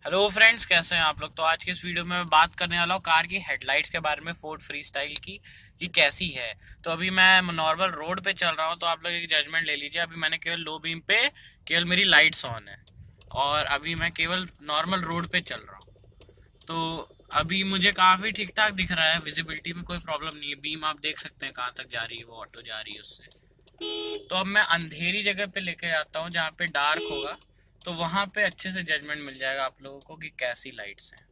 Hello friends, कैसे हैं आप लोग। तो आज की इस वीडियो में मैं बात करने वाला हूँ कार की हेडलाइट्स के बारे में, फोर्ड फ्री स्टाइल की कि कैसी है। तो अभी मैं नॉर्मल रोड पे चल रहा हूँ, तो आप लोग एक जजमेंट ले लीजिए। अभी मैंने केवल लो बीम पे केवल मेरी लाइट्स ऑन है और अभी मैं केवल नॉर्मल रोड पे चल रहा हूँ। तो अभी मुझे काफ़ी ठीक ठाक दिख रहा है, विजिबिलिटी में कोई प्रॉब्लम नहीं है। बीम आप देख सकते हैं कहाँ तक जा रही है, वो ऑटो जा रही है उससे। तो अब मैं अंधेरी जगह पे लेके जाता हूँ जहाँ पे डार्क होगा, तो वहां पे अच्छे से जजमेंट मिल जाएगा आप लोगों को कि कैसी लाइट्स हैं।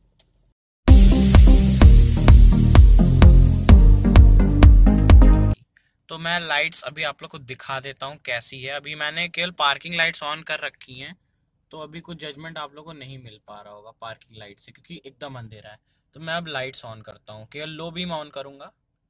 तो मैं लाइट्स अभी आप लोग को दिखा देता हूँ कैसी है। अभी मैंने केवल पार्किंग लाइट्स ऑन कर रखी हैं, तो अभी कुछ जजमेंट आप लोगों को नहीं मिल पा रहा होगा पार्किंग लाइट से, क्योंकि एकदम अंधेरा है। तो मैं अब लाइट्स ऑन करता हूँ, केवल लो बीम ऑन करूंगा।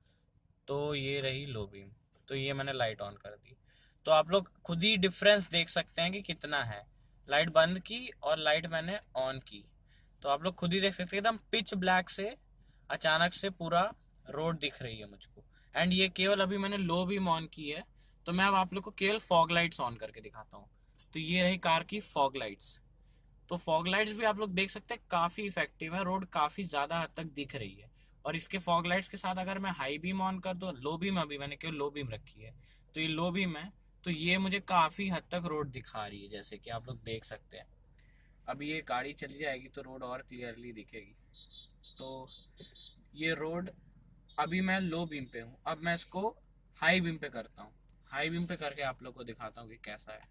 तो ये रही लो बीम, तो ये मैंने लाइट ऑन कर दी। तो आप लोग खुद ही डिफरेंस देख सकते हैं कि कितना है। लाइट बंद की और लाइट मैंने ऑन की, तो आप लोग खुद ही देख सकते हैं एकदम पिच ब्लैक से अचानक से पूरा रोड दिख रही है मुझको। एंड ये केवल अभी मैंने लो बीम ऑन की है। तो मैं अब आप लोग को केवल फॉग लाइट्स ऑन करके दिखाता हूँ। तो ये रही कार की फॉग लाइट्स। तो फॉग लाइट्स भी आप लोग देख सकते हैं काफी इफेक्टिव है, रोड काफी ज्यादा हद तक दिख रही है। और इसके फॉग लाइट्स के साथ अगर मैं हाई बीम ऑन कर दूं, लो बीम अभी मैंने केवल लो बीम रखी है, तो ये लो बीम है। तो ये मुझे काफी हद तक रोड दिखा रही है, जैसे कि आप लोग देख सकते हैं। अभी ये गाड़ी चली जाएगी तो रोड और क्लियरली दिखेगी। तो ये रोड अभी मैं लो बीम पे हूँ, अब मैं इसको हाई बीम पे करता हूँ। हाई बीम पे करके आप लोग को दिखाता हूँ कि कैसा है।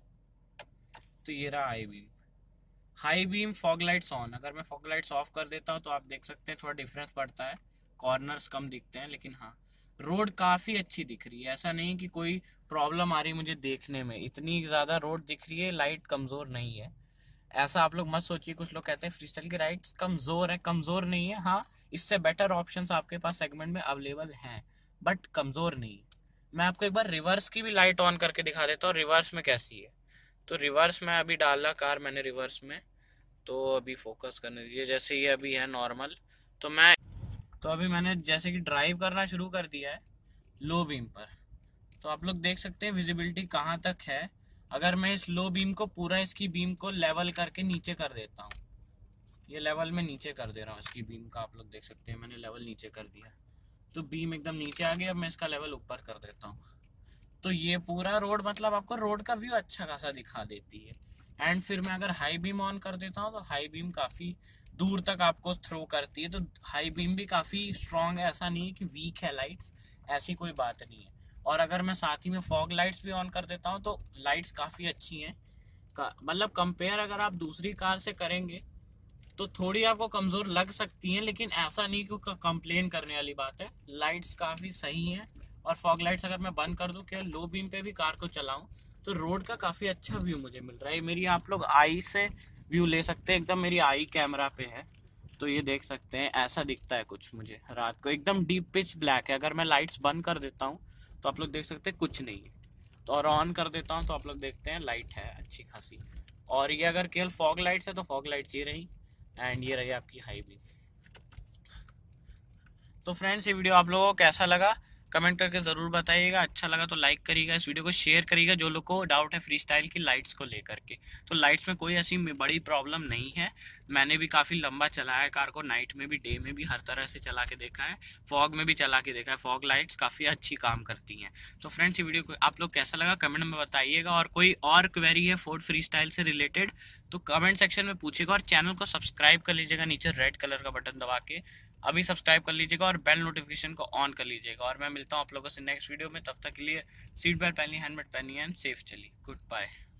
तो ये रहा high beam. High beam fog lights on. अगर मैं फॉग लाइट्स ऑफ कर देता हूँ तो आप देख सकते हैं थोड़ा डिफरेंस पड़ता है, कॉर्नर्स कम दिखते हैं, लेकिन हाँ, रोड काफ़ी अच्छी दिख रही है। ऐसा नहीं कि कोई प्रॉब्लम आ रही मुझे देखने में, इतनी ज़्यादा रोड दिख रही है, लाइट कमज़ोर नहीं है। ऐसा आप लोग मत सोचिए। कुछ लोग कहते हैं फ्रीस्टाइल की लाइट्स कमज़ोर है, कमज़ोर नहीं है। हाँ, इससे बेटर ऑप्शंस आपके पास सेगमेंट में अवेलेबल हैं, बट कमज़ोर नहीं। मैं आपको एक बार रिवर्स की भी लाइट ऑन करके दिखा देता हूँ, रिवर्स में कैसी है। तो रिवर्स में अभी डाला कार मैंने रिवर्स में, तो अभी फोकस करने दीजिए। जैसे ये अभी है नॉर्मल, तो मैं तो अभी मैंने जैसे कि ड्राइव करना शुरू कर दिया है लो बीम पर। तो आप लोग देख सकते हैं विजिबिलिटी कहाँ तक है। अगर मैं इस लो बीम को पूरा, इसकी बीम को लेवल करके नीचे कर देता हूँ, ये लेवल में नीचे कर दे रहा हूँ इसकी बीम का, आप लोग देख सकते हैं मैंने लेवल नीचे कर दिया। तो बीम एकदम नीचे आ गई। अब मैं इसका लेवल ऊपर कर देता हूँ, तो ये पूरा रोड, मतलब आपको रोड का व्यू अच्छा खासा दिखा देती है। एंड फिर मैं अगर हाई बीम ऑन कर देता हूँ तो हाई बीम काफ़ी दूर तक आपको थ्रो करती है। तो हाई बीम भी काफ़ी स्ट्रांग है, ऐसा नहीं है कि वीक है लाइट्स, ऐसी कोई बात नहीं है। और अगर मैं साथ ही में फॉग लाइट्स भी ऑन कर देता हूँ तो लाइट्स काफ़ी अच्छी हैं। मतलब कंपेयर अगर आप दूसरी कार से करेंगे तो थोड़ी आपको कमज़ोर लग सकती हैं, लेकिन ऐसा नहीं कि कंप्लेन करने वाली बात है। लाइट्स काफ़ी सही हैं। और फॉग लाइट्स अगर मैं बंद कर दूं, केवल लो बीम पे भी कार को चलाऊं, तो रोड का काफ़ी अच्छा व्यू मुझे मिल रहा है। मेरी आप लोग आई से व्यू ले सकते हैं, एकदम मेरी आई कैमरा पे है। तो ये देख सकते हैं ऐसा दिखता है कुछ मुझे रात को, एकदम डीप पिच ब्लैक है। अगर मैं लाइट्स बंद कर देता हूँ तो आप लोग देख सकते हैं कुछ नहीं है। तो और ऑन कर देता हूँ तो आप लोग देखते हैं लाइट है अच्छी खासी। और ये अगर केवल फॉग लाइट्स है तो फॉग लाइट्स ये रही, एंड ये रही आपकी हाई बीम। तो फ्रेंड्स, ये वीडियो आप लोगों को कैसा लगा कमेंट करके ज़रूर बताइएगा। अच्छा लगा तो लाइक करिएगा, इस वीडियो को शेयर करिएगा जो लोग को डाउट है फ्री स्टाइल की लाइट्स को लेकर के। तो लाइट्स में कोई ऐसी बड़ी प्रॉब्लम नहीं है। मैंने भी काफ़ी लंबा चलाया है कार को, नाइट में भी डे में भी हर तरह से चला के देखा है, फॉग में भी चला के देखा है। फॉग लाइट्स काफ़ी अच्छी काम करती हैं। तो फ्रेंड्स, ये वीडियो को आप लोग कैसा लगा कमेंट में बताइएगा। और कोई और क्वेरी है फोर्ड फ्री स्टाइल से रिलेटेड तो कमेंट सेक्शन में पूछेगा। और चैनल को सब्सक्राइब कर लीजिएगा, नीचे रेड कलर का बटन दबा के अभी सब्सक्राइब कर लीजिएगा और बेल नोटिफिकेशन को ऑन कर लीजिएगा। और मैं मिलता हूँ आप लोगों से नेक्स्ट वीडियो में, तब तक के लिए सीट बेल्ट पहनिए, हेलमेट पहनिए एंड सेफ चलिए। Good bye.